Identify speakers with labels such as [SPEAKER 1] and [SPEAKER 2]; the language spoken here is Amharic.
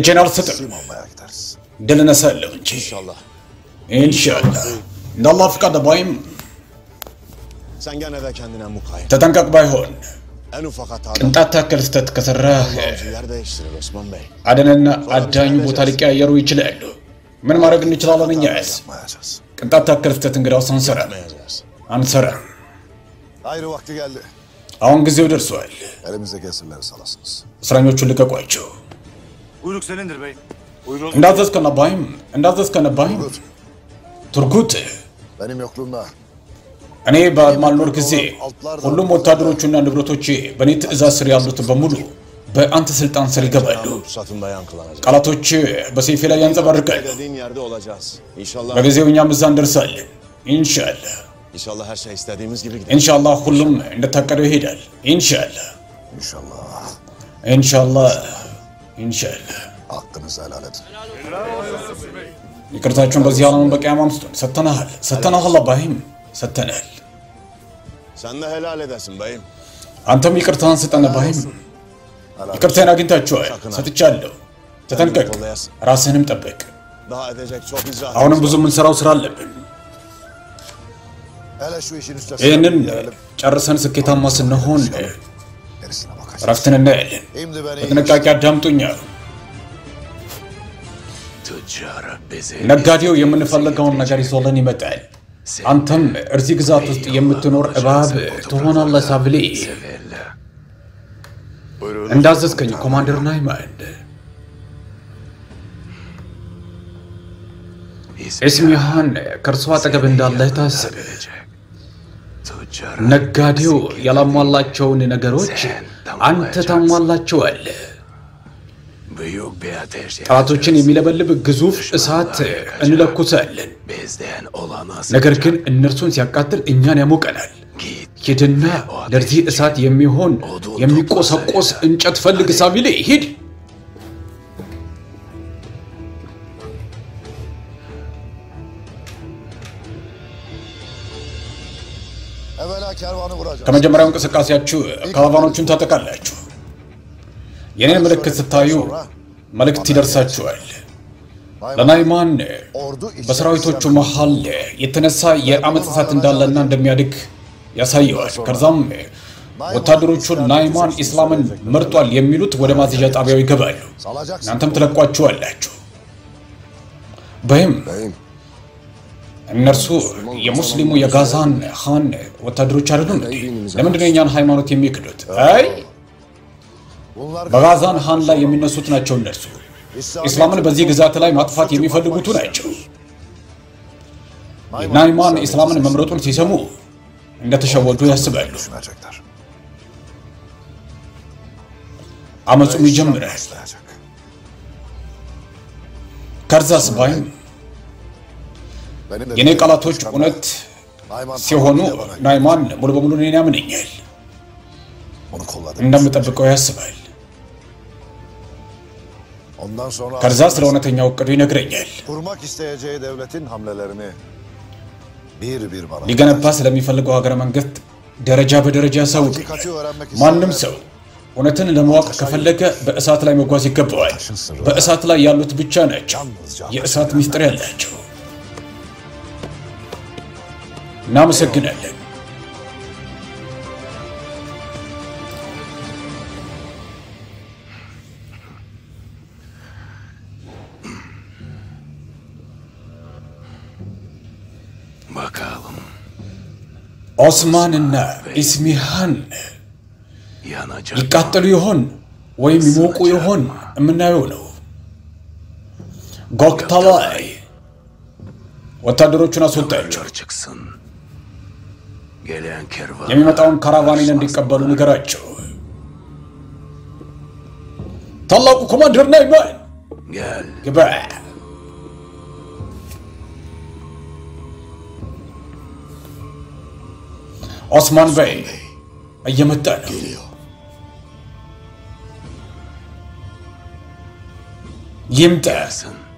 [SPEAKER 1] እጄን አልሰጥም ድል እነሳለሁ እንጂ ኢንሻአላህ እንዳላህ ፍቃድ ባይም
[SPEAKER 2] Sen gene de kendine mukayyet.
[SPEAKER 1] ተጠንቀቅ ባይሆን
[SPEAKER 2] En ufak hata.
[SPEAKER 1] ቅንጣት ታክል ስተት ከሰራህ
[SPEAKER 2] Yer değiştirir Osman Bey.
[SPEAKER 1] አደንና አዳኙ ቦታ ሊቀያየሩ ይችላሉ ምን ማድረግ እንችላለን እኛስ ቅንጣት ታክል ስተት እንግዳው ሳንሰራ አንሰራ
[SPEAKER 2] Ayrı vakti geldi.
[SPEAKER 1] አሁን ጊዜው ደርሷል
[SPEAKER 2] Elimizde gelsinler salasınız.
[SPEAKER 1] እስረኞቹን ልቀቋቸው
[SPEAKER 3] Buyruk senindir bey. Buyurun.
[SPEAKER 1] እንዳዘዝከን ባይም ቱርጉት
[SPEAKER 2] Benim yokluğumda.
[SPEAKER 1] እኔ ባልኖር ጊዜ ሁሉም ወታደሮቹና ንብረቶቼ በኔ ትዕዛዝ ስር ያሉት በሙሉ በአንተ ስልጣን ስር ይገባሉ
[SPEAKER 2] Pusatında yankılanacak.
[SPEAKER 1] ቃላቶች በሰይፌ ላይ ያንጸባርቃሉ
[SPEAKER 2] Dediğin yerde olacağız. İnşallah.
[SPEAKER 1] በጊዜው እኛም እዛ እንደርሳለን ኢንሻአላህ
[SPEAKER 2] İnşallah her şey istediğimiz gibi gider.
[SPEAKER 1] ኢንሻአላህ ሁሉም እንደታቀደው ይሄዳል ኢንሻአላህ
[SPEAKER 2] İnşallah.
[SPEAKER 1] ኢንሻአላህ
[SPEAKER 2] Hakkınızı helal edin.
[SPEAKER 1] ይቅርታችሁን በዚህ ዓለም በቂያማም ሰጥተናል አባይም ሰጥተናል
[SPEAKER 2] Sen de helal edesin beyim.
[SPEAKER 1] አንተም ይቅርታን ስጠን አባይም ይቅርታን አግኝታችኋል ሰጥቻለሁ ተጠንቀቅ ራስህንም ጠብቅ
[SPEAKER 2] Daha edecek çok icraat.
[SPEAKER 1] አሁንም ብዙ የምንሰራው ስራ አለብን
[SPEAKER 2] Hele şu işin
[SPEAKER 1] ይህንን
[SPEAKER 2] üstesinden
[SPEAKER 1] ጨርሰን ስኬታማ ስንሆን
[SPEAKER 2] gerisine bakacağız.
[SPEAKER 1] እረፍትን እናያለን
[SPEAKER 2] Şimdi beni
[SPEAKER 1] በጥንቃቄ አዳምጡኛ ነጋዴው የምንፈልገውን ነገር ይዞልን ይመጣል አንተም እዚህ ግዛት ውስጥ የምትኖር እባብ ትሆናለህ ሳብሌ እንዳዘዝከኝ ኮማንደር ናይማን እስሚሃን ከእርሷ አጠገብ እንዳለህ ታስብ ነጋዴው ያላሟላቸውን ነገሮች አንተ ታሟላቸዋለህ ጠላቶችን የሚለበልብ ግዙፍ እሳት እንለኩሳለን ነገር ግን እነርሱን ሲያቃጥል እኛን ያሞቀናል ሂድና ለዚህ እሳት የሚሆን የሚቆሰቆስ እንጨት ፈልግ ሳቢሌ ሂድ
[SPEAKER 2] evvela kervanı vuracağız.
[SPEAKER 1] ከመጀመሪያው እንቅስቃሴያችሁ ካራቫኖቹን ታጠቃላችሁ የኔን ምልክት ስታዩ መልእክት ይደርሳችኋል ለናይማን በሰራዊቶቹ መሃል የተነሳ የአመጽ እሳት እንዳለና እንደሚያድግ ያሳየዋል ከዛም ወታደሮቹ ናይማን እስላምን መርጧል የሚሉት ወደ ማዘዣ ጣቢያው ይገባሉ እናንተም ትለቋቸዋላችሁ በይም እነርሱ የሙስሊሙ የጋዛን ኻን ወታደሮች አይደሉም ለምንድነው የኛን ሃይማኖት የሚክዱት አይ በጋዛን ኻን ላይ የሚነሱት ናቸው እነርሱ እስላምን በዚህ ግዛት ላይ ማጥፋት የሚፈልጉት ናቸው ናይማን እስላምን መምረጡን ሲሰሙ እንደተሸወዱ ያስባሉ አመጹም ይጀምራል ከርዛስ ባይም የኔ ቃላቶች እውነት ሲሆኑ ናይማን ሙሉ በሙሉ እኔን ያምነኛል እንደምጠብቀው ያስባል ከዛ ስለ እውነተኛው እቅዱ ይነግረኛል
[SPEAKER 2] Kurmak isteyeceği devletin hamlelerini bir bana.
[SPEAKER 1] ሊገነባ ስለሚፈልገው ሀገረ መንግስት ደረጃ በደረጃ ያሳውቀኛል
[SPEAKER 2] Hakikati öğrenmek
[SPEAKER 1] ማንም ሰው እውነትን ለማወቅ ከፈለገ በእሳት ላይ መጓዝ ይገባዋል በእሳት ላይ ያሉት ብቻ ናቸው የእሳት ሚስጥር ያላቸው እናመሰግናለን
[SPEAKER 4] Bakalım.
[SPEAKER 1] ኦስማንና ኢስሚሃን ይቃጠሉ ይሆን ወይም ይሞቁ ይሆን የምናየው ነው ጎክታ ላይ ወታደሮቹን አስወጣቸው
[SPEAKER 4] Çıksın. Gelen kervan.
[SPEAKER 1] የሚመጣውን ካራቫኒን እንዲቀበሉ ንገራቸው ታላቁ ኮማንደር ናይማን
[SPEAKER 4] Gel.
[SPEAKER 1] ግባ ኦስማን በይ እየመጣ ነው ይምጣ